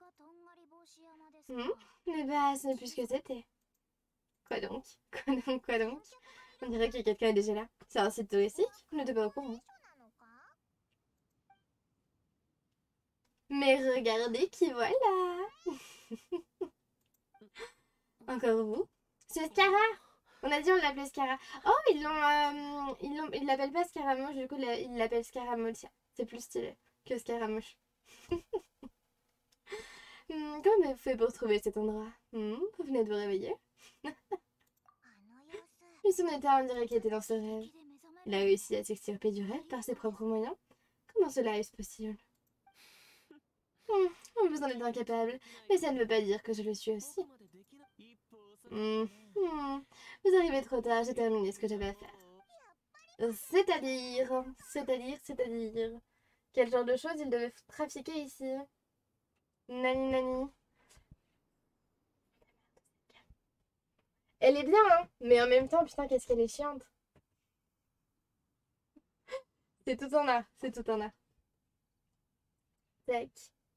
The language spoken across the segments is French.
Mais bah, ce n'est plus ce que c'était. Quoi donc? Quoi donc? Quoi donc? On dirait que quelqu'un est déjà là. C'est un site touristique? Je n'étais pas au courant. Mais regardez qui voilà! Encore vous? C'est Scara! On a dit on l'appelait Scara. Oh, ils l'appellent pas Scaramouche, du coup ils l'appellent Scaramouche. C'est plus stylé que Scaramouche. Comment avez-vous fait pour trouver cet endroit? Vous venez de vous réveiller? Lui, son état, on dirait qu'il était dans ce rêve. Il a réussi à s'extirper du rêve par ses propres moyens. Comment cela est-ce possible? Vous en êtes incapable, mais ça ne veut pas dire que je le suis aussi. Vous arrivez trop tard, j'ai terminé ce que j'avais à faire. C'est-à-dire... Quel genre de choses il devait trafiquer ici? Nani nani. Elle est bien, hein, mais en même temps, putain, qu'est-ce qu'elle est chiante. C'est tout en art, c'est tout en art. Tac.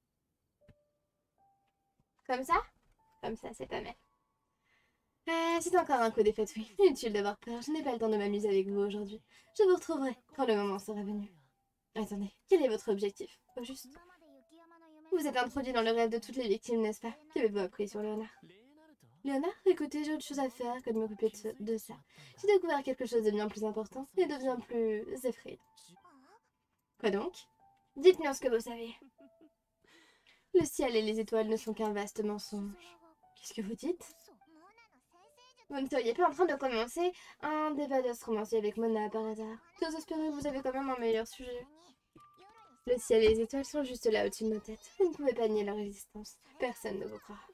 Comme ça? Comme ça, c'est pas mal. C'est encore un coup d'effet, oui. Inutile d'avoir peur, je n'ai pas le temps de m'amuser avec vous aujourd'hui. Je vous retrouverai quand le moment sera venu. Attendez, quel est votre objectif? Au juste. Vous êtes introduit dans le rêve de toutes les victimes, n'est-ce pas? Qu'avez-vous appris sur Léonard? Léonard, écoutez, j'ai autre chose à faire que de m'occuper de ça. J'ai découvert quelque chose de bien plus important et de bien plus effrayant. Quoi donc? Dites-moi ce que vous savez. Le ciel et les étoiles ne sont qu'un vaste mensonge. Qu'est-ce que vous dites? Vous ne seriez pas en train de commencer un débat d'astromancie avec Mona par hasard? J'ose espérer que vous avez quand même un meilleur sujet. Le ciel et les étoiles sont juste là au-dessus de nos têtes. Vous ne pouvez pas nier leur existence. Personne ne vous croira.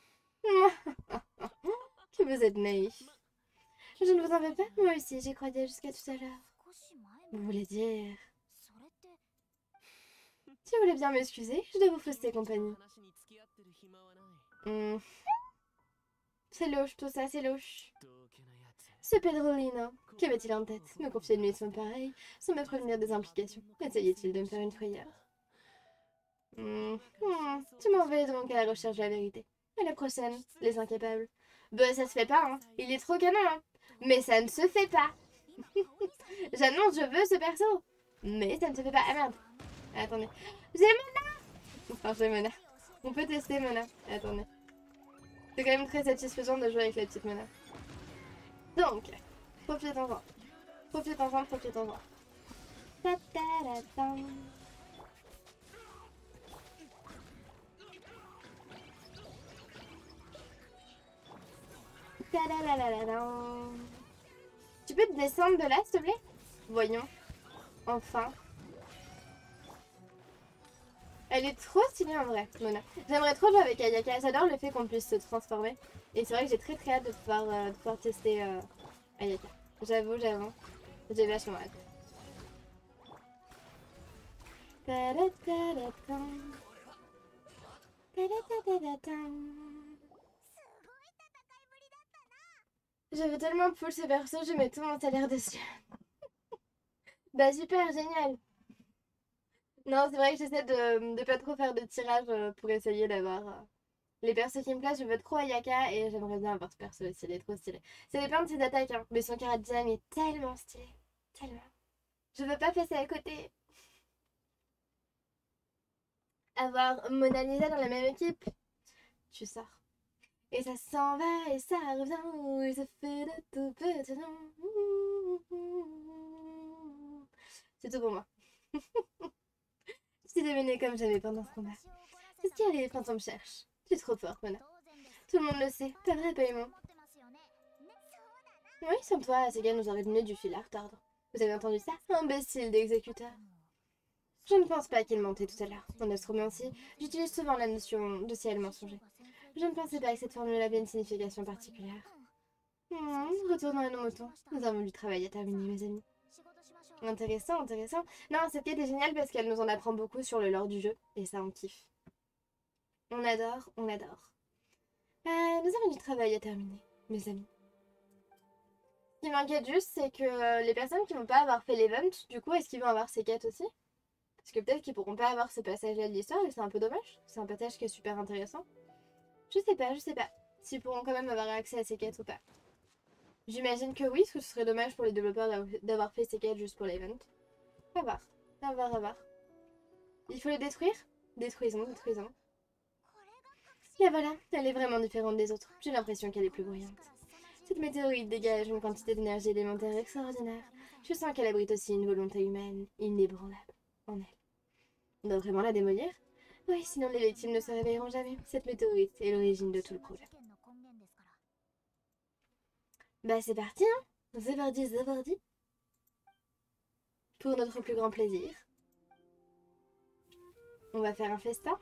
Que vous êtes naïf. Je ne vous en veux pas, moi aussi, j'y croyais jusqu'à tout à l'heure. Vous voulez dire... Si vous voulez bien m'excuser, je dois vous fausser compagnie. C'est louche, tout ça, c'est louche. Ce Pedrolino, qu'avait-il en tête? Me confier une mission pareille, sans me prévenir des implications. Essayait-il de me faire une frayeur? Tu m'en vais donc à la recherche de la vérité. À la prochaine, les incapables. Bah, ça se fait pas, hein. Il est trop canon, hein. Mais ça ne se fait pas. J'annonce, je veux ce perso. Mais ça ne se fait pas. Ah merde. Attendez. J'ai Mona. Enfin, j'ai Mona. On peut tester Mona. Attendez. C'est quand même très satisfaisant de jouer avec la petite Mona. Donc, profitons-en. Profitons-en, profitons-en. Ta-ta-da-tam. Ta-da-da-da-da-dam. Tu peux te descendre de là, s'il te plaît? Voyons. Enfin. Elle est trop stylée en vrai, Mona. J'aimerais trop jouer avec Ayaka. J'adore le fait qu'on puisse se transformer. Et c'est vrai que j'ai très très hâte de pouvoir tester Ayaka. J'avoue, j'avoue. J'ai vachement hâte. Je veux tellement pull ce perso, je mets tout mon salaire dessus. Bah super, génial. Non, c'est vrai que j'essaie de pas trop faire de tirage pour essayer d'avoir les persos qui me plaisent. Je veux trop Ayaka et j'aimerais bien avoir ce perso aussi, il est trop stylé. Ça dépend de ses attaques, hein, mais son Kara Jam est tellement stylé. Tellement. Je veux pas passer à côté. Avoir Mona Lisa dans la même équipe, tu sors. Et ça s'en va et ça revient, et ça fait de tout petit nom. C'est tout pour moi. Je t'ai dominé comme jamais pendant ce combat. C'est ce qui arrive quand on me cherche. Tu es trop forte, Mona. Tout le monde le sait, pas vrai, Paimon? Oui, sans toi, ces gars nous auraient donné du fil à retordre. Vous avez entendu ça? Imbécile d'exécuteur. Je ne pense pas qu'il mentait tout à l'heure. En astromancie, j'utilise souvent la notion de ciel mensonger. Je ne pensais pas que cette formule avait une signification particulière. Retournons à nos moutons. Nous avons du travail à terminer, mes amis. Intéressant, intéressant. Non, cette quête est géniale parce qu'elle nous en apprend beaucoup sur le lore du jeu. Et ça, on kiffe. On adore, on adore. Nous avons du travail à terminer, mes amis. Ce qui m'inquiète juste, c'est que les personnes qui vont pas avoir fait l'event, du coup, est-ce qu'ils vont avoir ces quêtes aussi? Parce que peut-être qu'ils pourront pas avoir ce passage-là de l'histoire et c'est un peu dommage. C'est un passage qui est super intéressant. Je sais pas. S'ils pourront quand même avoir accès à ces quêtes ou pas. J'imagine que oui, parce que ce serait dommage pour les développeurs d'avoir fait ces quêtes juste pour l'event. À voir. À voir, à voir. Il faut les détruire? Détruisons. Et voilà, elle est vraiment différente des autres. J'ai l'impression qu'elle est plus bruyante. Cette météorite dégage une quantité d'énergie élémentaire extraordinaire. Je sens qu'elle abrite aussi une volonté humaine inébranlable en elle. On doit vraiment la démolir? Oui, sinon les victimes ne se réveilleront jamais. Cette météorite est l'origine de tout le problème. Bah c'est parti, hein. C'est parti. Pour notre plus grand plaisir. On va faire un festin.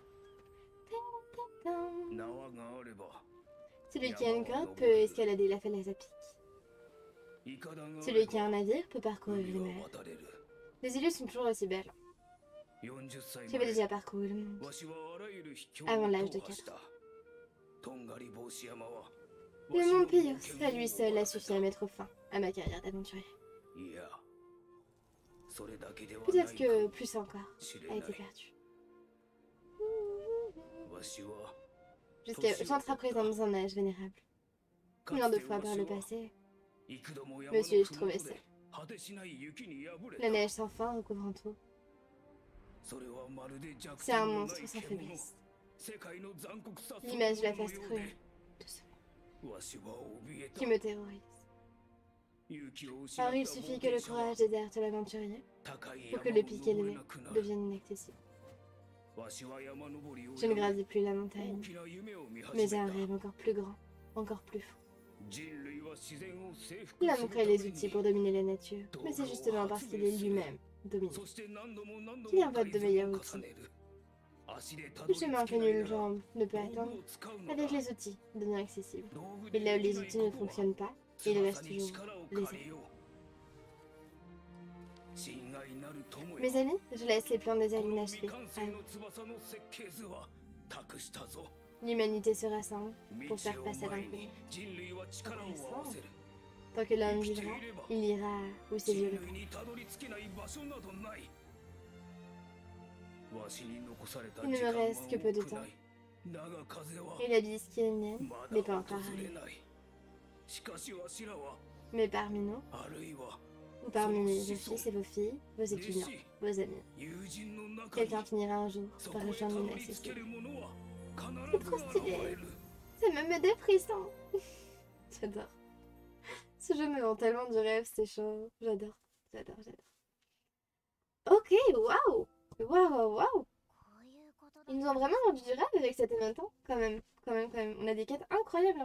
Celui qui a une corde peut escalader la falaise à pic. Celui qui a un navire peut parcourir les mers. Les îles sont toujours aussi belles. J'avais déjà parcouru le monde. Avant l'âge de 4 ans. Le mont Pios, à lui seul, a suffi à mettre fin à ma carrière d'aventurier. Peut-être que plus encore a été perdu. J'entre à présent dans un âge vénérable. Combien de fois par le passé me suis-je trouvé seul? La neige sans fin recouvrant tout. C'est un monstre sans faiblesse. L'image de la face crue de ce qui me terrorise. Alors il suffit que le courage déserte l'aventurier pour que le pic élevé devienne inaccessible. Je ne gravis plus la montagne, mais j'ai un rêve encore plus grand, encore plus fou. L'homme crée les outils pour dominer la nature, mais c'est justement parce qu'il est lui-même dominé qu'il invente de meilleurs outils. Le chemin que nulle jambe ne peut atteindre, avec les outils devenant accessibles. Et là où les outils ne fonctionnent pas, il reste toujours les hommes. Mes amis, je laisse les plans des aliens inachevés. L'humanité se rassemble pour faire face à l'inconnu. Tant que l'homme vivra, il ira où ses yeux le il ne me reste que peu de temps. Et la vie qui est mienne n'est pas encore arrivée. Mais parmi nous, ou parmi vos fils et vos filles, vos étudiants, vos amis, quelqu'un finira un jour par rejoindre l'inaccessible. C'est trop stylé. Ça me met des frissons. J'adore. Ce jeu me vend tellement du rêve, c'est chaud. J'adore. Ok, waouh. Waouh. Ils nous ont vraiment vendu du rêve avec cet événement. Quand même. On a des quêtes incroyables.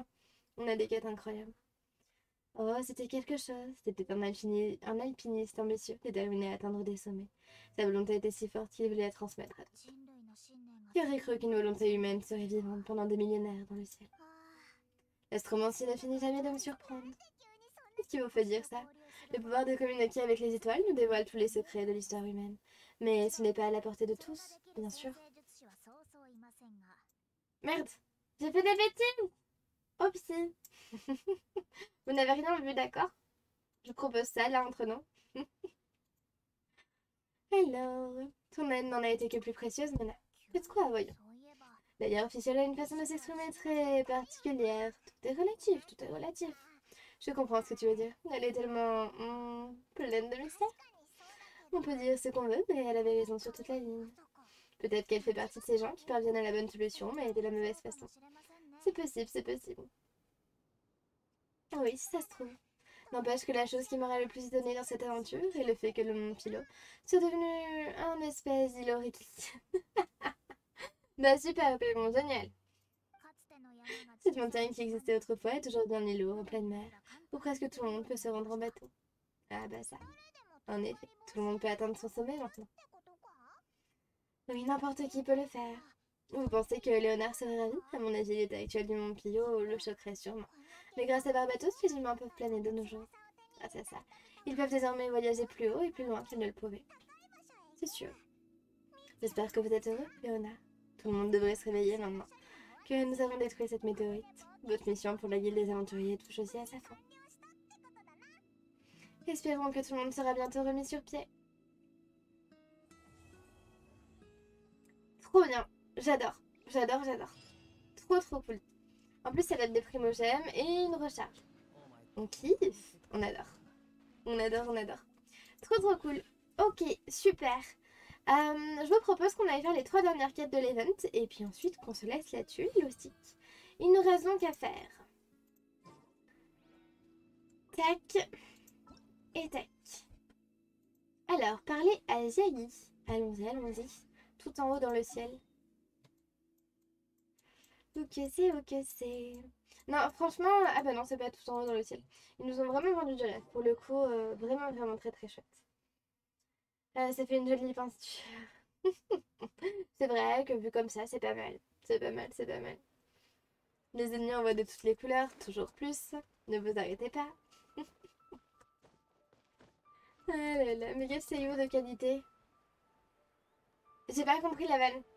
Oh, c'était quelque chose. C'était un alpiniste ambitieux, déterminé à atteindre des sommets. Sa volonté était si forte qu'il voulait la transmettre à d'autres. Qui aurait cru qu'une volonté humaine serait vivante pendant des millénaires dans le ciel? L'astromancie ne finit jamais de me surprendre. Qu'est-ce qui vous fait dire ça? Le pouvoir de communiquer avec les étoiles nous dévoile tous les secrets de l'histoire humaine. Mais ce n'est pas à la portée de tous, bien sûr. Merde, j'ai fait des bêtises! Oh psy. Vous n'avez rien vu, d'accord? Je propose ça, là, entre nous. Alors, ton aide n'en a été que plus précieuse, Mona. Faites quoi, voyons. D'ailleurs, Officiel a une façon de s'exprimer très particulière. Tout est relatif. Je comprends ce que tu veux dire. Elle est tellement... pleine de mystère. On peut dire ce qu'on veut, mais elle avait raison sur toute la ligne. Peut-être qu'elle fait partie de ces gens qui parviennent à la bonne solution, mais de la mauvaise façon. C'est possible. Ah oui, si ça se trouve. N'empêche que la chose qui m'aurait le plus étonnée dans cette aventure est le fait que le mont Pilo soit devenu un espèce d'îlot réquisition. Bah super, bon, génial. Cette montagne qui existait autrefois est aujourd'hui un îlot en pleine mer, où presque tout le monde peut se rendre en bateau. Ah bah ça. En effet, tout le monde peut atteindre son sommet maintenant. Oui, n'importe qui peut le faire. Vous pensez que Léonard serait ravi? À mon avis, l'état actuel du mont Pio le choquerait sûrement. Mais grâce à Barbatos, les humains peuvent planer de nos jours. Ah, c'est ça. Ils peuvent désormais voyager plus haut et plus loin qu'ils ne le pouvaient. C'est sûr. J'espère que vous êtes heureux, Léonard. Tout le monde devrait se réveiller maintenant. Que nous avons détruit cette météorite. Votre mission pour la guilde des aventuriers touche aussi à sa fin. Espérons que tout le monde sera bientôt remis sur pied. Trop bien. J'adore. J'adore, j'adore. Trop, trop cool. En plus, ça va être des primogèmes et une recharge. On kiffe. On adore. On adore, on adore. Trop, trop cool. Ok, super. Je vous propose qu'on aille faire les 3 dernières quêtes de l'event et puis ensuite qu'on se laisse là-dessus, Lostic. Il nous reste donc à faire. Tac et tac. Alors, parler à Ziagi. Allons-y, allons-y. Tout en haut dans le ciel. Où que c'est, où que c'est. Non, franchement, ah bah non, c'est pas tout en haut dans le ciel. Ils nous ont vraiment vendu du rêve. Pour le coup, vraiment, vraiment très très chouette. Ça fait une jolie peinture. C'est vrai que vu comme ça, c'est pas mal. C'est pas mal, c'est pas mal. Les ennemis envoient de toutes les couleurs, toujours plus. Ne vous arrêtez pas. Ah là là, mais quel CEO de qualité. J'ai pas compris la vanne.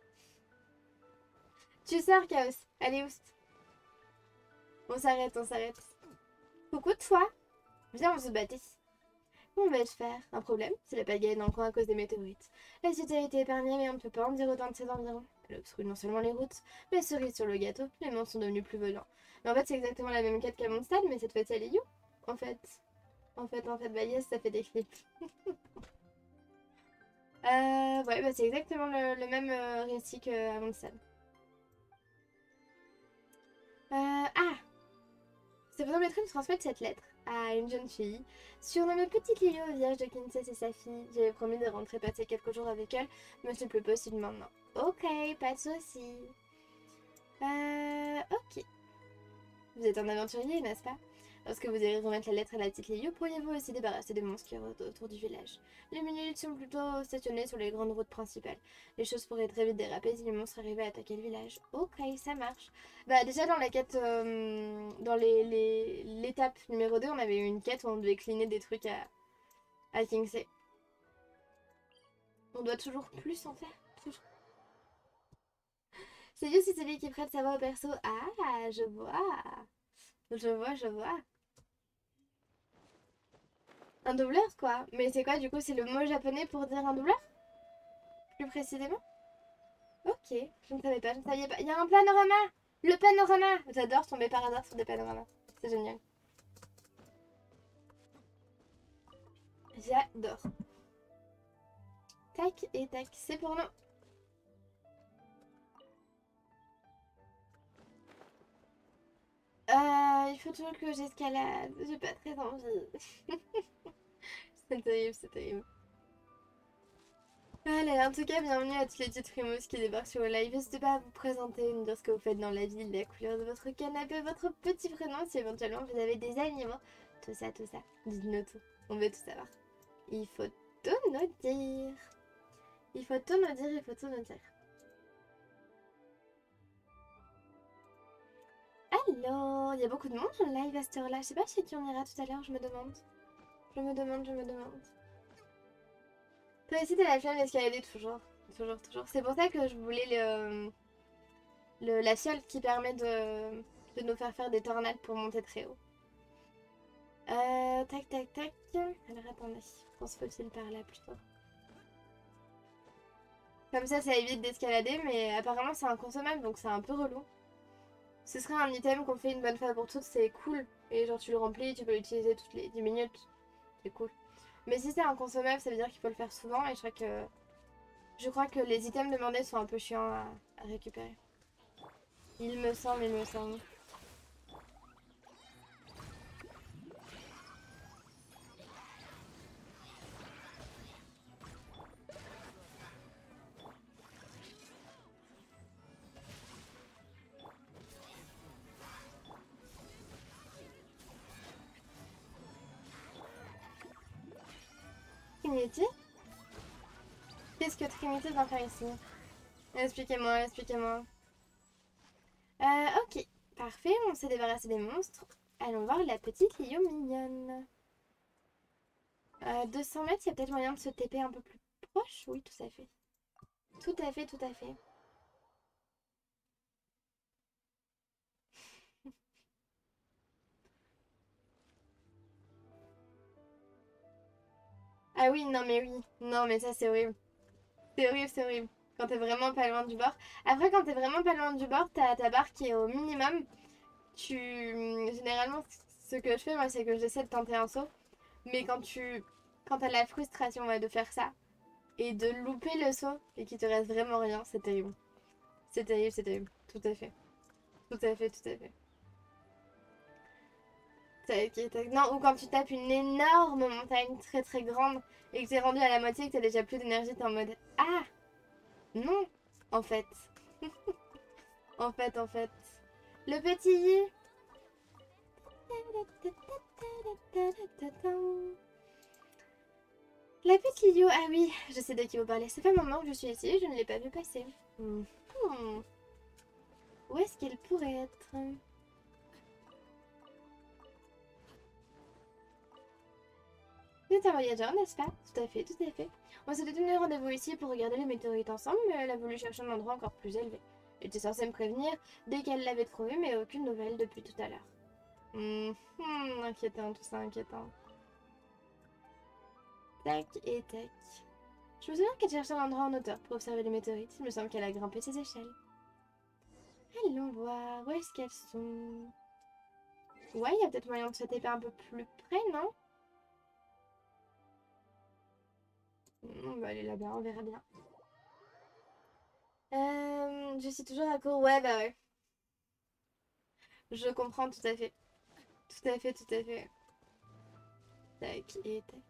Tu sors, Chaos. Allez, oust. On s'arrête, on s'arrête. Coucou toi. Viens, on se battait. On va le faire. Un problème, c'est la pagaille dans le coin à cause des météorites. La cité a été épargnée, mais on ne peut pas en dire autant de ses environs. Elle obstrue non seulement les routes, mais cerise sur le gâteau, les monstres sont devenus plus volants. Mais en fait, c'est exactement la même quête qu'à Mondstadt, mais cette fois-ci, elle est You. En fait. Bah yes, ça fait des clips. Ouais, bah c'est exactement le même récit qu'à Mondstadt. Ah! Ça vous permettrait de transmettre cette lettre à une jeune fille, surnommée Petite Lily au village de Kinses et sa fille. J'avais promis de rentrer passer quelques jours avec elle, mais c'est plus possible maintenant. Ok, pas de soucis. Ok. Vous êtes un aventurier, n'est-ce pas? Lorsque vous irez remettre la lettre à la petite Lily, pourriez-vous aussi débarrasser des monstres qui rôdent autour du village? Les minutes sont plutôt stationnés sur les grandes routes principales. Les choses pourraient très vite déraper si les monstres arrivaient à attaquer le village. Ok, ça marche. Bah déjà dans la quête, dans l'étape numéro 2, on avait eu une quête où on devait cleaner des trucs à Kingsey. On doit toujours plus en faire. Toujours. C'est juste si c'est lui qui prête sa voix au perso. Ah, je vois. Je vois, je vois. Un doubleur, quoi. Mais c'est quoi, du coup, c'est le mot japonais pour dire un doubleur? Plus précisément? Ok, je ne savais pas, je ne savais pas. Il y a un panorama! Le panorama! J'adore tomber par hasard sur des panoramas. C'est génial. J'adore. Tac et tac, c'est pour nous. Il faut toujours que j'escalade. J'ai pas très envie. C'est terrible, c'est terrible. Allez, en tout cas, bienvenue à toutes les petites frimouses qui débarquent sur le live. N'hésitez pas à vous présenter, me dire ce que vous faites dans la ville, la couleur de votre canapé, votre petit prénom, si éventuellement vous avez des animaux. Tout ça, tout ça. Dites-nous tout. On veut tout savoir. Il faut tout nous dire. Il faut tout nous dire, il faut tout nous dire. Alors, il y a beaucoup de monde en live à cette heure-là. Je sais pas chez qui on ira tout à l'heure, je me demande. Je me demande, je me demande. Toi aussi, t'as la flemme d'escalader toujours. Toujours, toujours. C'est pour ça que je voulais la fiole qui permet de nous faire des tornades pour monter très haut. Tac, tac, tac. Alors attendez, on se faufile par là plutôt. Comme ça évite d'escalader, mais apparemment c'est inconsommable, donc c'est un peu relou. Ce serait un item qu'on fait une bonne fois pour toutes, c'est cool. Et genre tu le remplis, tu peux l'utiliser toutes les 10 minutes. C'est cool. Mais si c'est inconsommable, ça veut dire qu'il faut le faire souvent, et je crois que les items demandés sont un peu chiants à récupérer. Il me semble, il me semble. Trinity? Qu'est-ce que Trinity va faire ici? Expliquez-moi, expliquez-moi. Ok, parfait, on s'est débarrassé des monstres. Allons voir la petite Lio mignonne. 200 mètres, il y a peut-être moyen de se TP un peu plus proche? Oui, tout à fait. Tout à fait, tout à fait. Ah oui, non mais oui. Non mais ça c'est horrible. C'est horrible, c'est horrible. Quand t'es vraiment pas loin du bord. Après, quand t'es vraiment pas loin du bord, t'as ta barre qui est au minimum. Généralement, ce que je fais, moi, c'est que j'essaie de tenter un saut. Mais quand t'as la frustration, ouais, de faire ça et de louper le saut et qu'il te reste vraiment rien, c'est terrible. C'est terrible, c'est terrible. Tout à fait. Tout à fait, tout à fait. Non, ou quand tu tapes une énorme montagne très très grande et que t'es rendu à la moitié et que t'as déjà plus d'énergie, t'es en mode ah non, en fait. En fait. Le petit yi. La petite Lio, ah oui, je sais de qui vous parlez. Ça fait un moment que je suis ici, je ne l'ai pas vu passer. Hmm. Où est-ce qu'elle pourrait être? Vous êtes un voyageur, n'est-ce pas? Tout à fait, tout à fait. On s'était donné rendez-vous ici pour regarder les météorites ensemble, mais elle a voulu chercher un endroit encore plus élevé. Elle était censée me prévenir dès qu'elle l'avait trouvé, mais aucune nouvelle depuis tout à l'heure. Inquiétant, tout ça inquiétant. Tac et tac. Je me souviens qu'elle cherchait un endroit en hauteur pour observer les météorites. Il me semble qu'elle a grimpé ses échelles. Allons voir, où est-ce qu'elles sont? Ouais, il y a peut-être moyen de se taper un peu plus près, non? On va aller là-bas, on verra bien. Je suis toujours à court. Ouais, bah ouais. Je comprends tout à fait. Tout à fait, tout à fait. Tac et tac.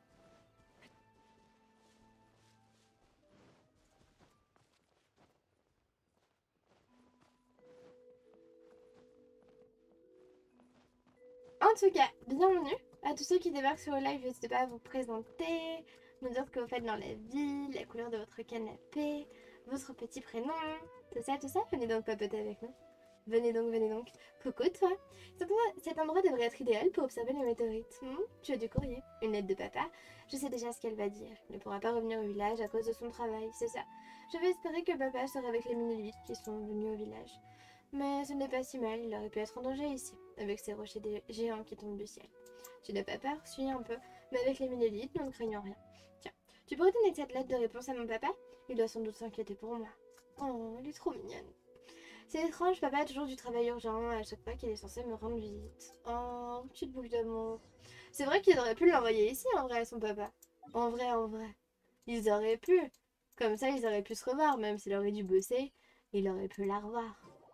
En tout cas, bienvenue à tous ceux qui débarquent sur le live. N'hésitez pas à vous présenter, nous dire ce que vous faites dans la vie, la couleur de votre canapé, votre petit prénom, tout ça, tout ça. Venez donc papoter avec nous. Venez donc, venez donc. Coucou toi. Cet endroit devrait être idéal pour observer les météorites. Tu as du courrier, une lettre de papa. Je sais déjà ce qu'elle va dire. Il ne pourra pas revenir au village à cause de son travail, c'est ça. Je vais espérer que papa sera avec les mini qui sont venus au village. Mais ce n'est pas si mal, il aurait pu être en danger ici, avec ces rochers géants qui tombent du ciel. Tu n'as pas peur? Suis un peu. Mais avec les mini nous ne craignons rien. Tiens, tu pourrais donner cette lettre de réponse à mon papa? Il doit sans doute s'inquiéter pour moi. Oh, elle est trop mignonne. C'est étrange, papa a toujours du travail urgent à chaque fois qu'il est censé me rendre visite. Oh, petite boucle d'amour. C'est vrai qu'ils auraient pu l'envoyer ici, en vrai, à son papa. En vrai, en vrai. Ils auraient pu. Comme ça, ils auraient pu se revoir, même s'il aurait dû bosser. Il aurait pu la revoir.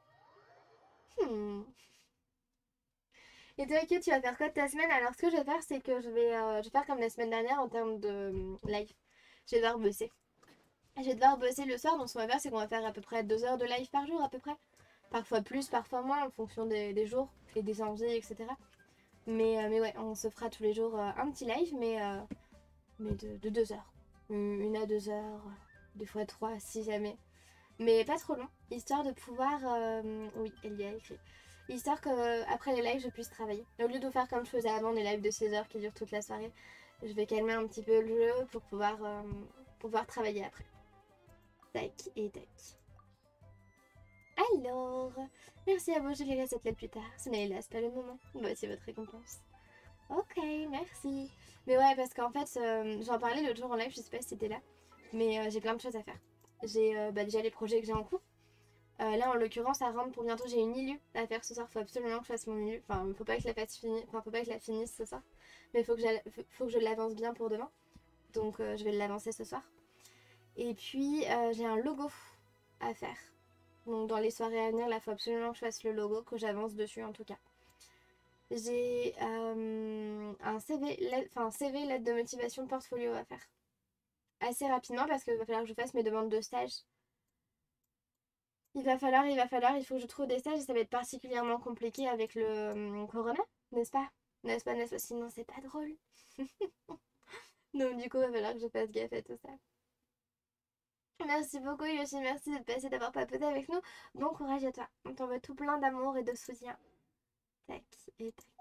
Hmm. Et toi, ok, tu vas faire quoi de ta semaine? Alors, ce que je vais faire, c'est que je vais faire comme la semaine dernière en termes de live. Je vais devoir bosser. Je vais devoir bosser le soir, donc ce qu'on va faire, c'est qu'on va faire à peu près 2 heures de live par jour, à peu près. Parfois plus, parfois moins, en fonction des jours et des envies, etc. Mais ouais, on se fera tous les jours un petit live, mais de 2 heures. Une à 2 heures, des fois 3 si jamais. Mais pas trop long, histoire de pouvoir... oui, elle y a écrit. Histoire qu'après les lives, je puisse travailler. Au lieu de faire comme je faisais avant, des lives de 16 heures qui durent toute la soirée, je vais calmer un petit peu le jeu pour pouvoir travailler après. Tac et tac. Alors, merci à vous, je lirai cette lettre plus tard. Ce n'est hélas pas le moment. Voici votre récompense. Ok, merci. Mais ouais, parce qu'en fait, j'en parlais l'autre jour en live, je sais pas si c'était là, mais j'ai plein de choses à faire. J'ai déjà les projets que j'ai en cours. Là, en l'occurrence, ça rentre pour bientôt. J'ai une ILU à faire ce soir. Faut absolument que je fasse mon ILU. Enfin, faut pas que je la fasse finir. Enfin, faut pas que je la finisse ce soir. Mais faut que je l'avance bien pour demain. Donc, je vais l'avancer ce soir. Et puis, j'ai un logo à faire. Donc, dans les soirées à venir, là, faut absolument que je fasse le logo, que j'avance dessus en tout cas. J'ai un CV, lettre de motivation, portfolio à faire. Assez rapidement parce qu'il va falloir que je fasse mes demandes de stage. Il faut que je trouve des stages et ça va être particulièrement compliqué avec le corona, n'est-ce pas? N'est-ce pas? Sinon, c'est pas drôle. Donc, du coup, il va falloir que je fasse gaffe à tout ça. Merci beaucoup, Yoshi. Merci d'être passé, d'avoir papoté avec nous. Bon courage à toi. On t'envoie tout plein d'amour et de soutien. Tac et tac.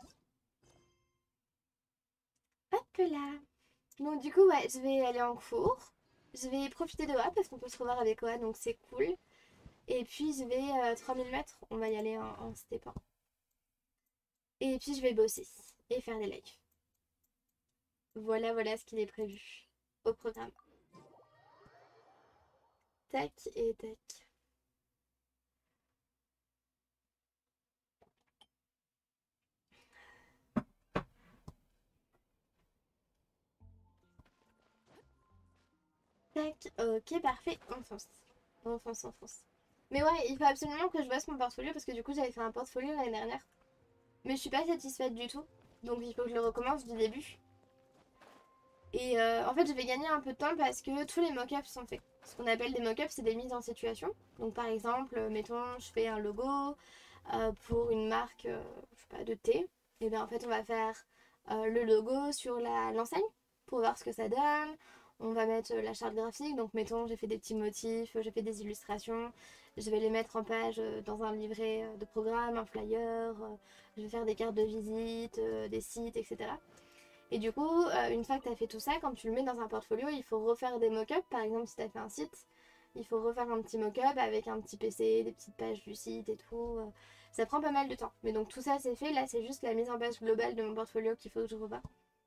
Hop là. Donc, du coup, ouais, je vais aller en cours. Je vais profiter de Oa parce qu'on peut se revoir avec Oa, donc c'est cool. Et puis, je vais 3000 mètres. On va y aller en stepant. Et puis, je vais bosser et faire des lives. Voilà ce qu'il est prévu au programme. Tac et tac. Tac, ok, parfait, on fonce. On fonce, on fonce. Mais ouais, il faut absolument que je bosse mon portfolio parce que du coup j'avais fait un portfolio l'année dernière. Mais je suis pas satisfaite du tout. Donc il faut que je le recommence du début. Et en fait je vais gagner un peu de temps parce que tous les mock-ups sont faits. Ce qu'on appelle des mock-ups, c'est des mises en situation. Donc par exemple, mettons, je fais un logo pour une marque, je sais pas, de thé. Et bien en fait on va faire le logo sur l'enseigne pour voir ce que ça donne. On va mettre la charte graphique, donc mettons j'ai fait des petits motifs, j'ai fait des illustrations. Je vais les mettre en page dans un livret de programme, un flyer. Je vais faire des cartes de visite, des sites, etc. Et du coup, une fois que tu as fait tout ça, quand tu le mets dans un portfolio, il faut refaire des mock-ups. Par exemple, si tu as fait un site, il faut refaire un petit mock-up avec un petit PC, des petites pages du site et tout. Ça prend pas mal de temps. Mais donc tout ça c'est fait. Là, c'est juste la mise en page globale de mon portfolio qu'il faut que je revoie.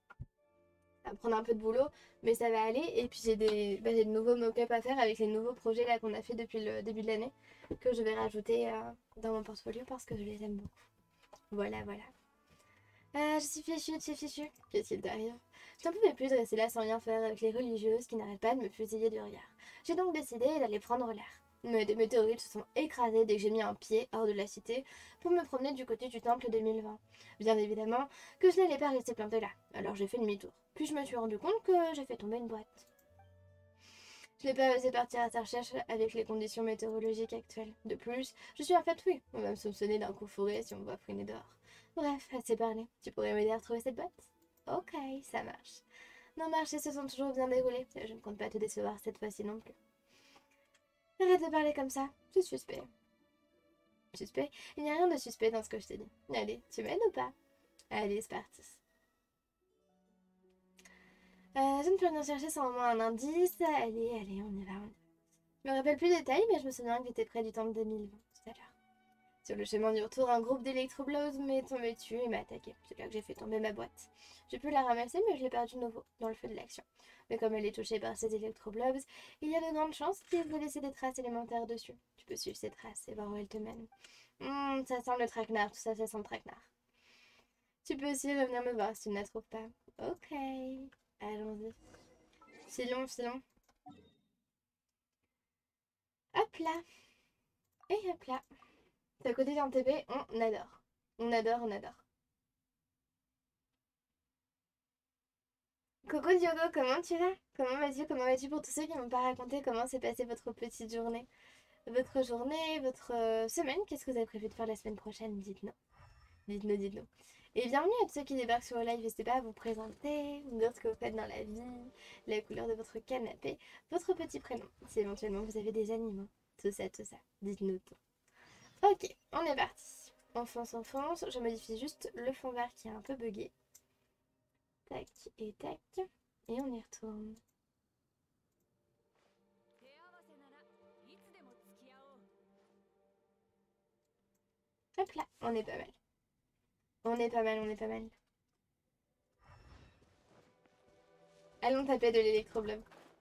Ça va prendre un peu de boulot, mais ça va aller. Et puis j'ai de nouveaux mock-ups à faire avec les nouveaux projets là qu'on a fait depuis le début de l'année que je vais rajouter dans mon portfolio parce que je les aime beaucoup. Voilà, voilà. Je suis fichue. Qu'est-ce qu'il t'arrive? Je n'en pouvais plus de rester là sans rien faire avec les religieuses qui n'arrêtent pas de me fusiller du regard. J'ai donc décidé d'aller prendre l'air. Mais des météorites se sont écrasés dès que j'ai mis un pied hors de la cité pour me promener du côté du temple 2020. Bien évidemment que je n'allais pas rester plantée là, alors j'ai fait demi-tour. Puis je me suis rendu compte que j'ai fait tomber une boîte. Je n'ai pas osé partir à sa recherche avec les conditions météorologiques actuelles. De plus, je suis en fait oui, on va me soupçonner d'un coup fourré si on me voit fouiner dehors. Bref, assez parlé. Tu pourrais m'aider à retrouver cette boîte? Ok, ça marche. Nos marchés se sont toujours bien déroulés. Je ne compte pas te décevoir cette fois-ci non plus. Arrête de parler comme ça. C'est suspect. Suspect? Il n'y a rien de suspect dans ce que je t'ai dit. Allez, tu m'aides ou pas? Allez, c'est parti. Je ne peux rien chercher sans au moins un indice. Allez, allez, on y va. Je me rappelle plus les détails, mais je me souviens que j'étais près du temple 2020 tout à l'heure. Sur le chemin du retour, un groupe d'électroblose m'est tombé dessus et m'a attaqué. C'est là que j'ai fait tomber ma boîte. J'ai pu la ramasser, mais je l'ai perdue de nouveau, dans le feu de l'action. Mais comme elle est touchée par ces électroblobes, il y a de grandes chances qu'ils aient laissé des traces élémentaires dessus. Tu peux suivre ces traces et voir où elles te mènent. Ça sent le traquenard, tout ça, ça sent le traquenard. Tu peux aussi revenir me voir si tu ne la trouves pas. Ok, allons-y. Filons, filons. Hop là, et hop là. C'est à côté d'un TP, on adore. On adore, on adore. Coucou Diogo, comment tu vas? Comment vas-tu pour tous ceux qui m'ont pas raconté comment s'est passée votre petite journée? Votre semaine, qu'est-ce que vous avez prévu de faire la semaine prochaine? Dites-nous, dites-nous, dites-nous. Et bienvenue à tous ceux qui débarquent sur le live, n'hésitez pas à vous présenter, vous dire ce que vous faites dans la vie, la couleur de votre canapé, votre petit prénom, si éventuellement vous avez des animaux, tout ça, dites-nous tout. Ok, on est parti. On fonce, je modifie juste le fond vert qui est un peu bugué. Tac et tac, et on y retourne. Hop là, on est pas mal. On est pas mal, on est pas mal. Allons taper de l'électroblob.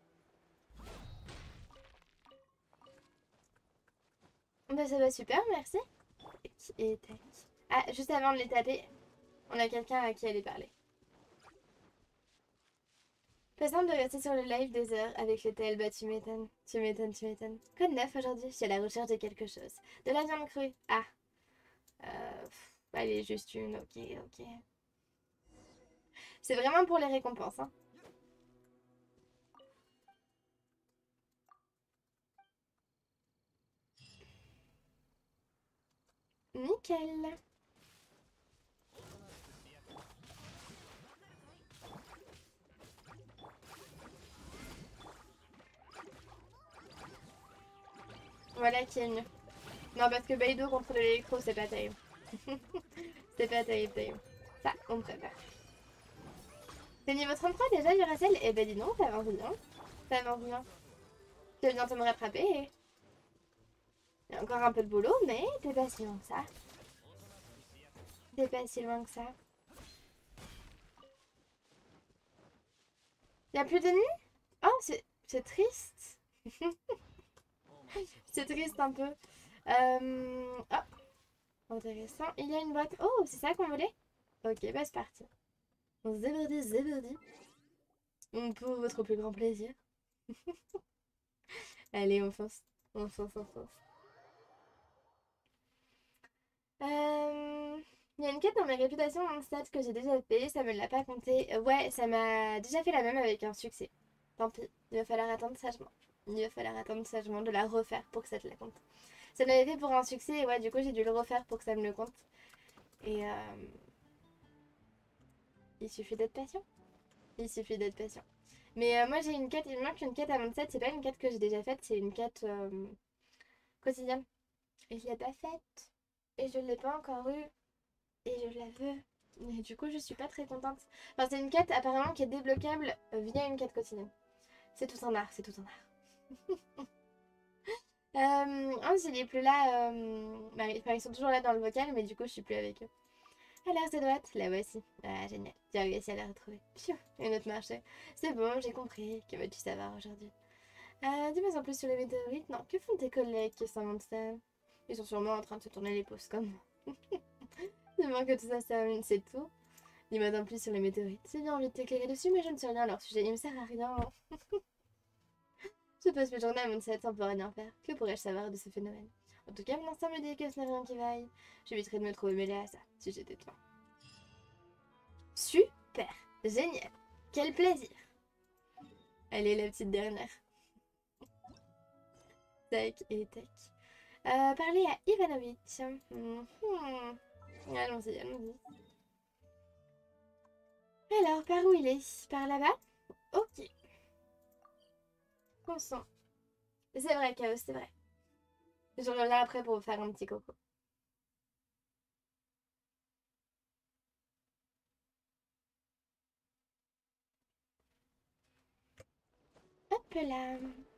Bah ça va super, merci. Et tac. Ah, juste avant de les taper, on a quelqu'un à qui aller parler. Pas simple de rester sur le live des heures avec les tels, bah tu m'étonnes, tu m'étonnes, tu m'étonnes. Quoi de neuf aujourd'hui? Je suis à la recherche de quelque chose. De la viande crue. Ah. Allez, juste une, ok, ok. C'est vraiment pour les récompenses, hein. Nickel. Voilà qui est mieux. Non, parce que Baido contre l'électro, c'est pas terrible. C'est pas terrible, terrible. Ça, on prépare. C'est niveau 33 déjà, Duracell? Eh ben dis donc, ça avance bien. Ça avance bien. Tu vas bientôt me rattraper. Il y a encore un peu de boulot, mais t'es pas si loin que ça. T'es pas si loin que ça. Y a plus d'ennemis? Oh, c'est triste. C'est triste un peu. Oh, intéressant. Il y a une boîte. Oh, c'est ça qu'on voulait? Ok, bah c'est parti. Zéberdi, zéberdi. Pour votre plus grand plaisir. Allez, on fonce. On fonce, on fonce. Il y a une quête dans mes réputations en stats que j'ai déjà fait, ça me l'a pas compté. Ouais, ça m'a déjà fait la même avec un succès. Tant pis, il va falloir attendre sagement. Il va falloir attendre sagement de la refaire pour que ça te la compte. Ça m'avait fait pour un succès et ouais, du coup j'ai dû le refaire pour que ça me le compte. Et il suffit d'être patient. Il suffit d'être patient. Mais moi j'ai une quête, il me manque une quête à 27, c'est pas une quête que j'ai déjà faite, c'est une quête quotidienne. Et je l'ai pas faite. Et je l'ai pas encore eue. Et je la veux. Et du coup, je suis pas très contente. Enfin, c'est une quête apparemment qui est débloquable via une quête quotidienne. C'est tout un art, c'est tout un art. Hans, il est plus là. Enfin, ils sont toujours là dans le vocal, mais du coup, je suis plus avec eux. Alors, cette droite, la voici. Ah, génial. J'ai réussi à la retrouver. Pfiou, une autre marche. C'est bon, j'ai compris. Que veux-tu savoir aujourd'hui? Dis-moi en plus sur les météorites. Non, que font tes collègues qui s'en montent ça? Ils sont sûrement en train de se tourner les pouces comme moi. Dis-moi que tout ça se termine, c'est tout. Dis-moi en plus sur les météorites. J'ai bien envie de t'éclairer dessus, mais je ne sais rien à leur sujet. Il me sert à rien. Je passe mes journées à mon set sans pouvoir rien faire. Que pourrais-je savoir de ce phénomène? En tout cas, mon instinct me dit que ce n'est rien qui vaille. J'éviterais de me trouver mêlée à ça, si j'étais toi. Super! Génial! Quel plaisir! Allez, la petite dernière. Tac et tac. Parler à Ivanovic. Allons-y, allons-y. Alors, par où il est? Par là-bas? Ok. Consent. C'est vrai, Chaos, c'est vrai. Je reviens après pour vous faire un petit coco. Hop là.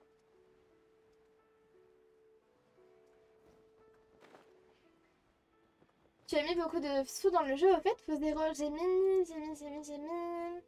Tu as mis beaucoup de sous dans le jeu, au fait? Faut zéro. J'ai mis.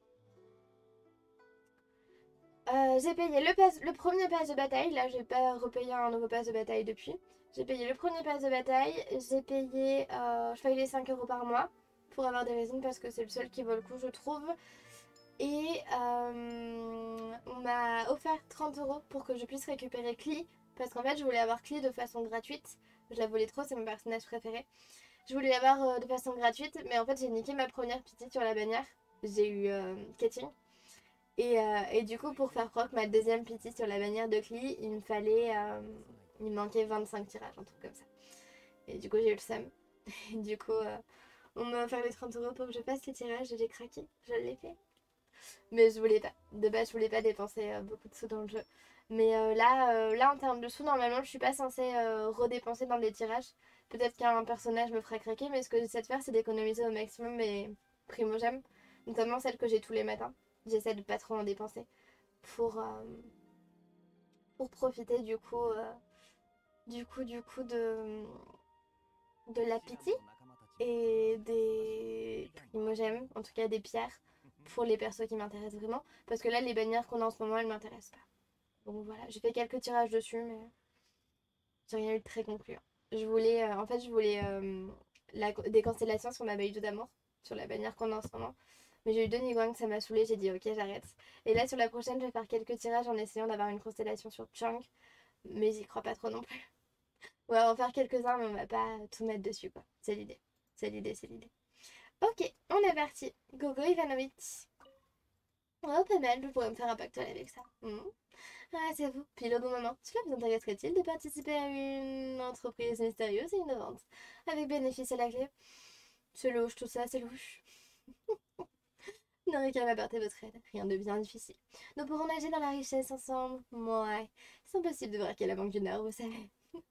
J'ai payé le premier pass de bataille. Là, j'ai pas repayé un nouveau pass de bataille depuis. J'ai payé le premier pass de bataille. J'ai payé, je paye les 5 € par mois. Pour avoir des raisons, parce que c'est le seul qui vaut le coup, je trouve. Et on m'a offert 30 € pour que je puisse récupérer Klee. Parce qu'en fait, je voulais avoir Klee de façon gratuite. Je la voulais trop, c'est mon personnage préféré. Je voulais l'avoir de façon gratuite, mais en fait, j'ai niqué ma première petite sur la bannière. J'ai eu Ketting. Et du coup, pour faire proc ma deuxième petite sur la bannière de Klee, il me fallait. Il me manquait 25 tirages, un truc comme ça. Et du coup, j'ai eu le seum. Et du coup, on m'a offert les 30 € pour que je fasse les tirages. J'ai craqué, je l'ai fait. Mais je voulais pas. De base, je voulais pas dépenser beaucoup de sous dans le jeu. Mais là, en termes de sous, normalement, je suis pas censée redépenser dans des tirages. Peut-être qu'un personnage me fera craquer, mais ce que j'essaie de faire, c'est d'économiser au maximum mes primo-gemmes. Notamment celles que j'ai tous les matins. J'essaie de pas trop en dépenser. Pour, euh, pour profiter du coup de la pitié et des primo-gemmes, en tout cas des pierres, pour les persos qui m'intéressent vraiment. Parce que là, les bannières qu'on a en ce moment, elles m'intéressent pas. Donc voilà, j'ai fait quelques tirages dessus, mais j'ai rien eu de très concluant. Je voulais des constellations sur ma Baïdou d'amour, sur la bannière qu'on a en ce moment. Mais j'ai eu deux Niguang, ça m'a saoulé, j'ai dit ok, j'arrête. Et là, sur la prochaine, je vais faire quelques tirages en essayant d'avoir une constellation sur Chang. Mais j'y crois pas trop non plus. On va en faire quelques-uns, mais on va pas tout mettre dessus, quoi. C'est l'idée. C'est l'idée, c'est l'idée. Ok, on est parti. Gogo Ivanovic. Oh, pas mal, je pourrais me faire un pactole avec ça. Ah, c'est vous. Puis le bon moment. Cela vous intéresserait-il de participer à une entreprise mystérieuse et innovante, avec bénéfice à la clé? C'est louche, tout ça, c'est louche. N'aurez qu'à m'apporter votre aide. Rien de bien difficile. Nous pourrons nager dans la richesse ensemble. Ouais. C'est impossible de braquer la banque du Nord, vous savez.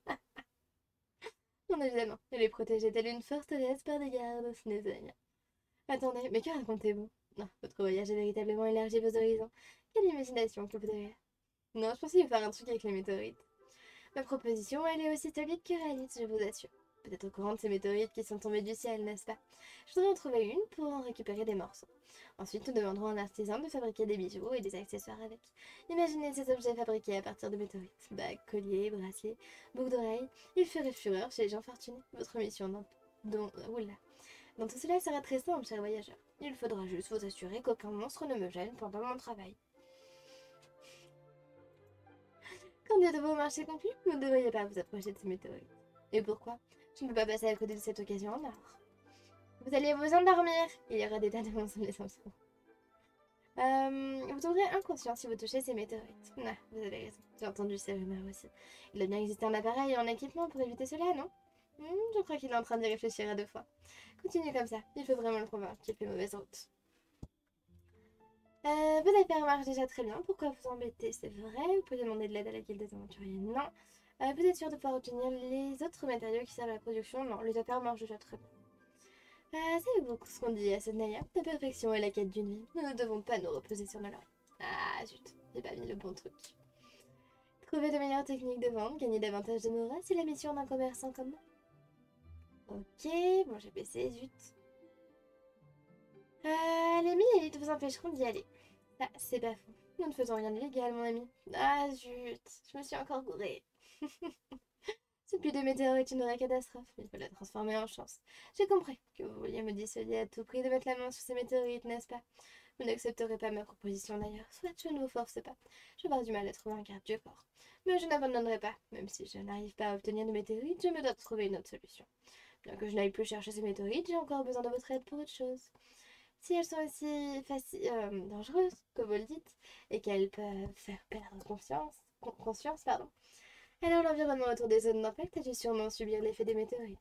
Bien évidemment. Elle est protégée telle une forteresse par des gardes. Ce n'est rien. Attendez, mais que racontez-vous? Non, votre voyage a véritablement élargi vos horizons. Quelle imagination que vous avez. Non, je pensais faire un truc avec les météorites. Ma proposition, elle est aussi solide que réaliste, je vous assure. peut-être au courant de ces météorites qui sont tombées du ciel, n'est-ce pas? Je voudrais en trouver une pour en récupérer des morceaux. Ensuite, nous demanderons à un artisan de fabriquer des bijoux et des accessoires avec. Imaginez ces objets fabriqués à partir de météorites. Bagues, colliers, bracelets, boucles d'oreilles. Il ferait fureur chez les gens fortunés. Votre mission oula. Dans tout cela sera très simple, cher voyageur. Il faudra juste vous assurer qu'aucun monstre ne me gêne pendant mon travail. Quand il y a de beaux marchés conclus, vous ne devriez pas vous approcher de ces météorites. Et pourquoi? Je ne peux pas passer à côté de cette occasion en or. Vous allez vous endormir. Il y aura des tas de monstres les environs. Vous tomberez inconscient si vous touchez ces météorites. Ah, vous avez raison. J'ai entendu ces rumeurs aussi. Il doit bien exister un appareil et un équipement pour éviter cela, non? Je crois qu'il est en train d'y réfléchir à deux fois. Continuez comme ça. Il faut vraiment le convaincre qu'il fait mauvaise route. Vos affaires marchent déjà très bien. Pourquoi vous embêter? C'est vrai. Vous pouvez demander de l'aide à la guilde des aventuriers. Non. Vous êtes sûr de pouvoir obtenir les autres matériaux qui servent à la production? Non. Les affaires marchent déjà très bien. Savez-vous ce qu'on dit à Sednaya? La perfection est la quête d'une vie. Nous ne devons pas nous reposer sur nos lauriers. Ah zut, j'ai pas mis le bon truc. Trouver de meilleures techniques de vente, gagner davantage de Mora, c'est la mission d'un commerçant comme moi. Ok, bon j'ai baissé, zut. Les millélitres vous empêcheront d'y aller. Ah, c'est pas faux. Nous ne faisons rien d'illégal, mon ami. Ah zut, je me suis encore gourée. C'est plus de météorites une vraie catastrophe. Il faut la transformer en chance. J'ai compris que vous vouliez me dissuader à tout prix de mettre la main sur ces météorites, n'est-ce pas? Vous n'accepterez pas ma proposition d'ailleurs. Soit je ne vous force pas. Je vais avoir du mal à trouver un garde fort. Mais je n'abandonnerai pas. Même si je n'arrive pas à obtenir de météorites, je me dois de trouver une autre solution. Bien que je n'aille plus chercher ces météorites, j'ai encore besoin de votre aide pour autre chose. Si elles sont aussi dangereuses, que vous le dites, et qu'elles peuvent faire perdre conscience, pardon, alors l'environnement autour des zones d'impact a dû sûrement subir l'effet des météorites.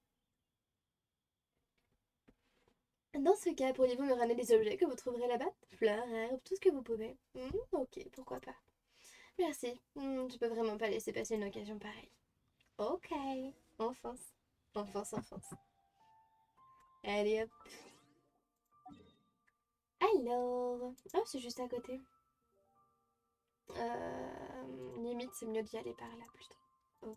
Dans ce cas, pourriez-vous me ramener des objets que vous trouverez là-bas? Fleurs, herbes, tout ce que vous pouvez. Ok, pourquoi pas. Merci. Je peux vraiment pas laisser passer une occasion pareille. Ok. On fonce. On fonce, on fonce. Allez hop. Alors. Oh, c'est juste à côté. Limite, c'est mieux d'y aller par là plutôt. Ok.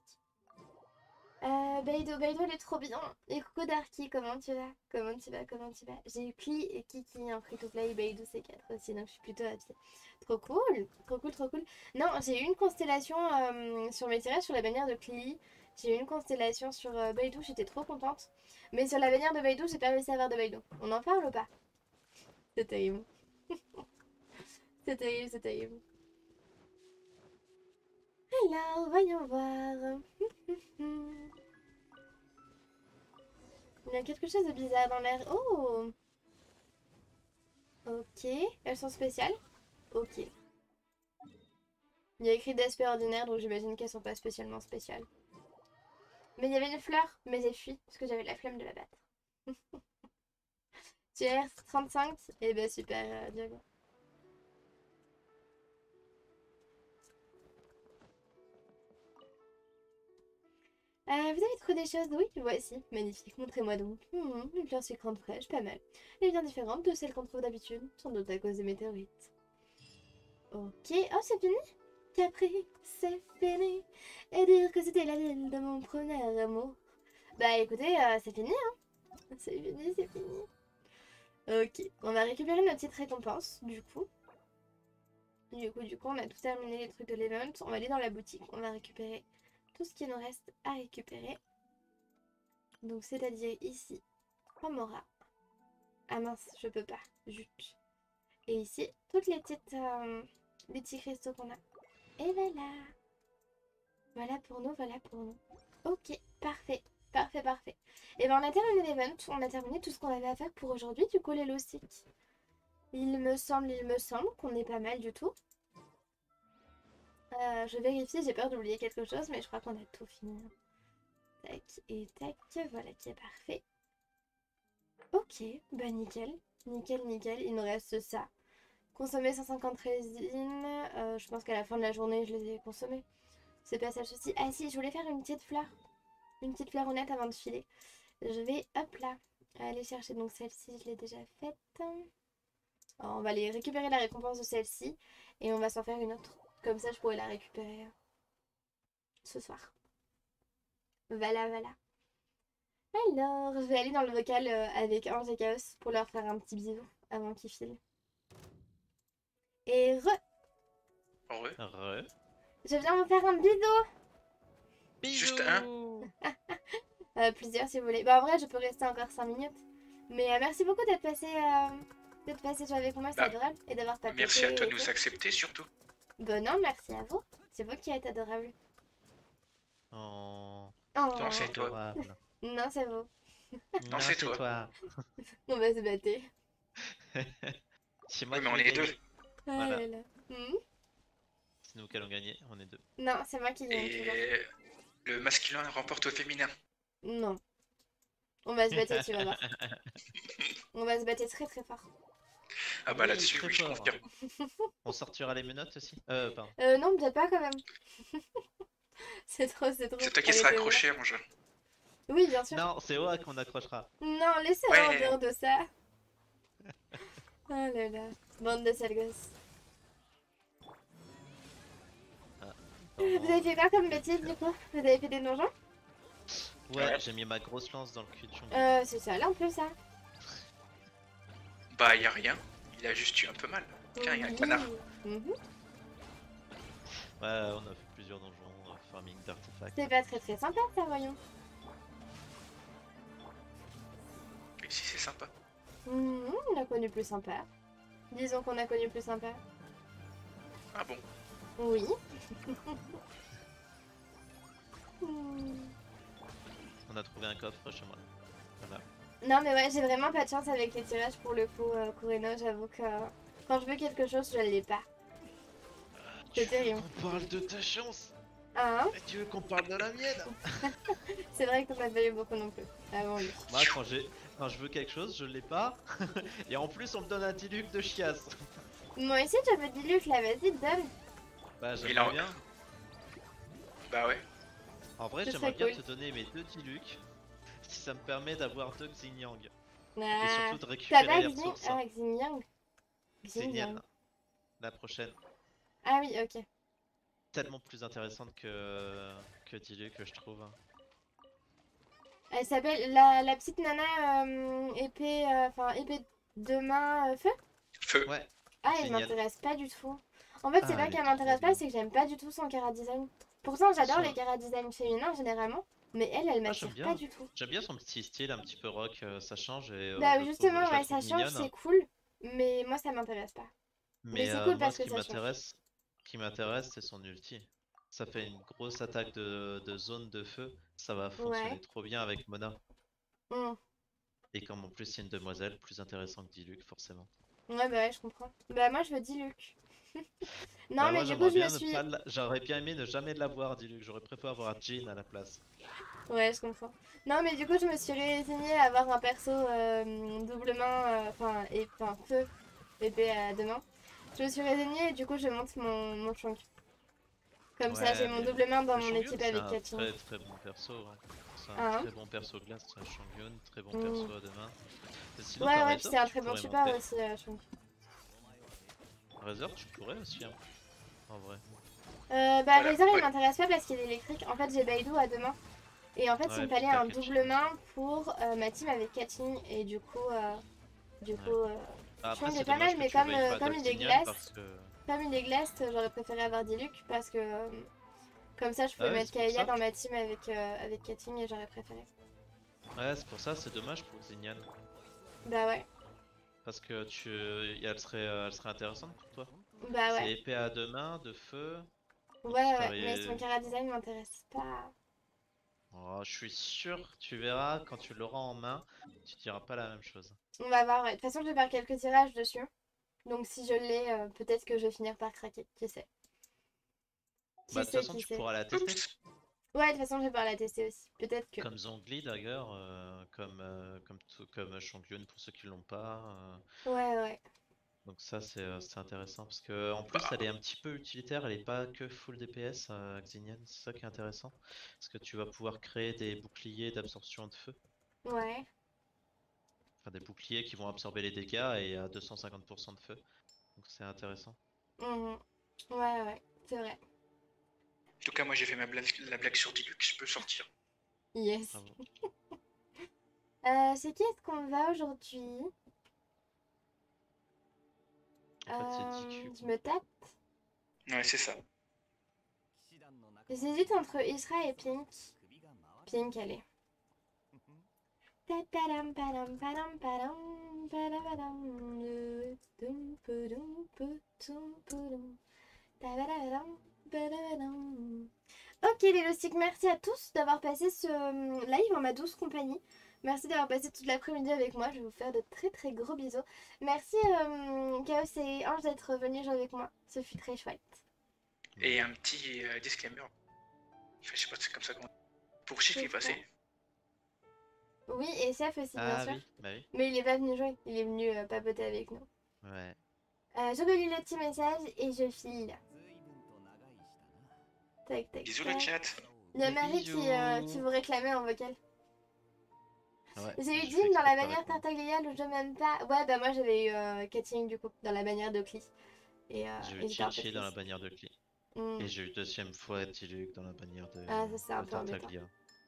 Baido, il est trop bien. Et coucou Darky, comment tu vas? Comment tu vas? J'ai eu Kli et Kiki en free-to-play, Baido c'est 4 aussi, donc je suis plutôt happy. Trop cool, trop cool, trop cool. Non, j'ai eu une constellation sur mes tirages sur la bannière de Kli. J'ai eu une constellation sur Baidu, j'étais trop contente. Mais sur la bannière de Baidu, j'ai pas réussi à avoir de Baidu. On en parle ou pas? C'est terrible. C'est terrible, c'est terrible. Alors, voyons voir. Il y a quelque chose de bizarre dans l'air. Oh! Ok. Elles sont spéciales? Ok. Il y a écrit d'aspect ordinaire, donc j'imagine qu'elles sont pas spécialement spéciales. Mais il y avait une fleur, mais j'ai fui, parce que j'avais la flemme de la battre. Tu es R35? Eh ben super, Diego. Vous avez trouvé des choses? Oui, voici. Magnifique, montrez-moi donc. Une fleur sucrante fraîche, pas mal. Elle est bien différente de celle qu'on trouve d'habitude, sans doute à cause des météorites. Ok. Oh, c'est fini? Capri, c'est fini. Et dire que c'était la ville de mon premier amour. Bah écoutez, c'est fini, hein. C'est fini, c'est fini. Ok, on va récupérer notre petite récompense, du coup. Du coup, on a tout terminé les trucs de l'event. On va aller dans la boutique, on va récupérer tout ce qui nous reste à récupérer. Donc, c'est-à-dire ici, 3 moras. Ah mince, je peux pas, zut. Et ici, toutes les petites, les petits cristaux qu'on a. Et voilà. Voilà pour nous, voilà pour nous. Ok, parfait, parfait, parfait. Et ben on a terminé l'event, on a terminé tout ce qu'on avait à faire pour aujourd'hui, du coup les loustiques. Il me semble qu'on est pas mal du tout. Je vérifie, j'ai peur d'oublier quelque chose, mais je crois qu'on a tout fini. Tac et tac, voilà qui est parfait. Ok, bah nickel, nickel, nickel, il nous reste ça. Consommer 150 résines, je pense qu'à la fin de la journée je les ai consommées. C'est pas ça le souci. Ah si, je voulais faire une petite fleur. Une petite fleur honnête avant de filer. Je vais, hop là, aller chercher donc celle-ci, je l'ai déjà faite. Alors, on va aller récupérer la récompense de celle-ci et on va s'en faire une autre. Comme ça, je pourrais la récupérer ce soir. Voilà, voilà. Alors, je vais aller dans le vocal avec Ange et Chaos pour leur faire un petit bisou avant qu'ils filent. Et Heureux. je viens vous faire un bisou. Juste un. Bisous. Plusieurs si vous voulez. Bah en vrai, je peux rester encore 5 minutes. Mais merci beaucoup d'être passé jouer avec moi, c'est Bah, adorable. Et d'avoir papoté Merci à toi et de tout. nous accepter surtout. Bon non, merci à vous. C'est vous qui êtes adorable. Oh, Oh, Non, c'est toi. adorable. non, c'est vous. Non, Non, c'est c'est toi. toi. On va se battre. C'est moi Oui, qui mais on vais est gagner. deux. Ah Voilà. là là. Hmm. C'est nous qui allons gagner, on est deux. Non, c'est moi qui gagne toujours. Et le masculin remporte au féminin. Non. On va se battre, tu vas voir. On va se battre très très fort. Ah bah Oui, là-dessus, très oui, je fort. confirme. On sortira les menottes aussi pardon. Non, peut-être pas quand même. C'est trop. C'est toi qui Arrêtez, seras voilà. accroché, Ange. Oui, bien sûr. Non, c'est Oa qu'on accrochera. Non, laissez-la en Ouais. dehors de ça. Oh là là. Bande de sales gosses. Vous avez fait quoi comme bêtise du coup? Vous avez fait des donjons? Ouais, j'ai mis ma grosse lance dans le cul de Chong. C'est ça, là un peu ça. Bah, y a rien. Il a juste eu un peu mal. Tiens, y a un canard. Mhm. Ouais, on a fait plusieurs donjons, farming d'artefacts. C'est pas très très sympa ça, voyons. Et si c'est sympa. On a connu plus sympa. Disons qu'on a connu plus sympa. Ah bon. Oui. Hmm. On a trouvé un coffre chez moi. Voilà. Non mais ouais, j'ai vraiment pas de chance avec les tirages pour le coup, Kureno. J'avoue que quand je veux quelque chose, je l'ai pas. C'est terrible. On parle de ta chance. Hein? Et tu veux qu'on parle de la mienne? C'est vrai que t'en as pas eu beaucoup non plus. Avant lui. Moi, quand je veux quelque chose, je l'ai pas. Et en plus, on me donne un diluc de chiasse. Moi aussi, je veux du Luc là, vas-y, donne. Bah, Il j'aimerais en- bien. Bah ouais. En vrai, Ce j'aimerais serait bien cool. te donner mes 2 dilucs. Si ça me permet d'avoir 2 Xinjiang. Et Ah, surtout de t'as récupérer pas les Xin... ressources. Ah, Xinjiang. Xinian, la prochaine. Ah oui, ok. Tellement plus intéressante que Diluc, je trouve. Elle s'appelle la petite nana épée, enfin épée de main feu. Feu. Ouais, Ah, elle Xinian. m'intéresse pas du tout. En fait, c'est Ah, pas elle est qu'elle trop m'intéresse pas, bien. c'est que j'aime pas du tout son chara design. Pourtant, j'adore Son- les chara design féminins généralement, mais elle Moi, m'attire j'aime pas bien. du tout. J'aime bien son petit style, un petit peu rock, ça change et Bah je justement, la ouais, ça trouve change, mignonne. c'est cool, mais moi ça m'intéresse pas. Mais Mais c'est cool moi, parce ce que qui ça change. m'intéresse, c'est son ulti. Ça fait une grosse attaque de zone de feu. Ça va Ouais. fonctionner trop bien avec Mona. Hmm. Et comme en plus c'est une demoiselle, plus intéressant que Diluc, forcément. Ouais, bah ouais, je comprends. Bah moi je veux Diluc. Non, Bah mais moi du coup, j'aimerais je me bien suis. j'aurais bien aimé ne jamais l'avoir, Diluc. J'aurais préféré avoir Jean à la place. Ouais, je comprends. Non, mais du coup, je me suis résignée à avoir un perso double main, enfin, feu, épée à deux mains. Je me suis résignée et du coup, je monte mon Chonk. Comme ça, j'ai Ouais, mon mais double main dans le mon Shongyun équipe c'est avec un Kachin. très bon perso. Hein. C'est un Hein? très bon perso glace, c'est un Shongyun, très bon Mm. perso à deux mains. Et sinon Ouais, t'as ouais, puis Razor c'est un que tu très bon pourrais support monter. aussi, Chonk. Razor tu pourrais aussi, hein, en vrai. Bah, Voilà. Razor, il Ouais. m'intéresse pas parce qu'il est électrique. En fait, j'ai Baidou à deux mains. Et en fait, il Ouais, me puis fallait t'as un Kachin double aussi. main pour ma team avec Kachin. Et du coup, Ouais. Bah, après Chonk est c'est pas mal, dommage que mais tu veuilles pas comme de il est Xignon glace. parce que... Comme il est glace, j'aurais préféré avoir Diluc parce que comme ça je Ah pouvais ouais, mettre c'est pour Kaeya ça. dans ma team avec Kating et j'aurais préféré. Ouais, c'est pour ça, c'est dommage pour Xignon. Bah ouais, Parce que elle serait intéressante pour toi. bah C'est ouais, épée à deux mains, de feu. Donc ouais, ça ouais, mais son chara design m'intéresse pas. Oh, je suis sûr, tu verras, quand tu l'auras en main, tu diras pas la même chose. On va voir, ouais. De toute façon je vais faire quelques tirages dessus. Donc si je l'ai, peut-être que je vais finir par craquer, qui sait. Bah, de toute façon, Qui tu sait. pourras la tester. Oups. Ouais, de toute façon je vais pouvoir la tester aussi, peut-être que. Comme Zhongli d'ailleurs, comme Shongyun pour ceux qui l'ont pas. Ouais, ouais. Donc ça, c'est intéressant parce que en plus, Bah, elle est un petit peu utilitaire, elle est pas que full DPS, Xinian, c'est ça qui est intéressant. Parce que tu vas pouvoir créer des boucliers d'absorption de feu. Ouais. Enfin, des boucliers qui vont absorber les dégâts et à 250% de feu. Donc c'est intéressant. Mhm. Ouais, ouais, c'est vrai. en tout cas, moi j'ai fait la blague sur Diluc, je peux sortir. Yes. Bravo. C'est qui est-ce qu'on va aujourd'hui? En fait, c'est DQ. Je me tape. Ouais, c'est ça. J'hésite entre Isra et Pink. Pink, allez. Tapadam, padam, padam, padam, padabadam, dum, pudum, putum, pudum, tabadabadam, padabadam. Ok les loustiques, merci à tous d'avoir passé ce live en ma douce compagnie. Merci d'avoir passé toute l'après-midi avec moi. Je vais vous faire de très très gros bisous. Merci Chaos et Ange d'être venus jouer avec moi. Ce fut très chouette. Et un petit disclaimer. Enfin, je sais pas, c'est comme ça qu'on. Pour Chief qui est passé. Oui, et Chef aussi, bien Ah sûr. oui, bah oui. Mais il est pas venu jouer, il est venu papoter avec nous. Ouais. Je relis le petit message et je file. Tac, tac, Bisous le tac. chat. Il y a Des Marie qui vous réclamait en vocal. Ouais, J'ai eu je Dim fais dans exprès la de pas bannière répondre. Tartaglia, le jeu même pas. Ouais, bah moi j'avais eu Catching du coup, dans la bannière de Cli. Et J'ai eu j'étais un peu Chi dans la triste. bannière de Cli. Hmm. Et j'ai eu deuxième fois Tiluk dans la bannière Ah, ça c'est un de peu embêtant. Tartaglia.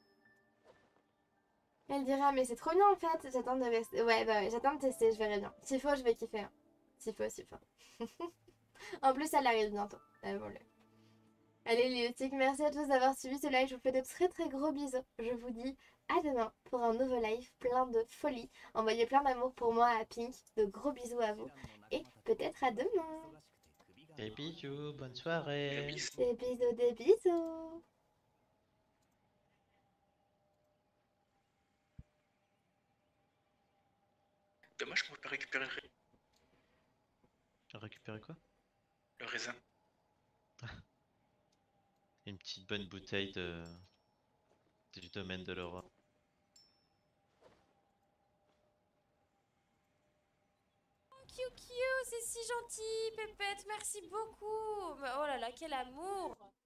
Elle dira, mais c'est trop bien en fait, j'attends de tester. Ouais, bah ouais, j'attends de tester, je verrai bien. S'il faut, je vais kiffer. Hein. S'il faut, s'il faut. En plus, elle arrive bientôt. Bon, allez, les Liotiques, merci à tous d'avoir suivi ce live. Je vous fais de très très gros bisous. Je vous dis à demain pour un nouveau live plein de folie. Envoyez plein d'amour pour moi à Pink. De gros bisous à vous. Et peut-être à demain. Et bisous, bonne Le soirée. bis. Des bisous, des bisous. Dommage qu'on peut pas récupérer Récupérer quoi? le raisin. Une petite bonne bouteille du domaine de Laura. C'est si gentil, Pépette, merci beaucoup. Mais oh là là, quel amour.